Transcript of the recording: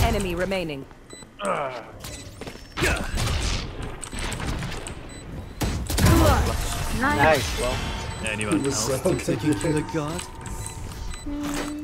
enemy remaining. Nice, bro. Anyone else so think they can kill a god?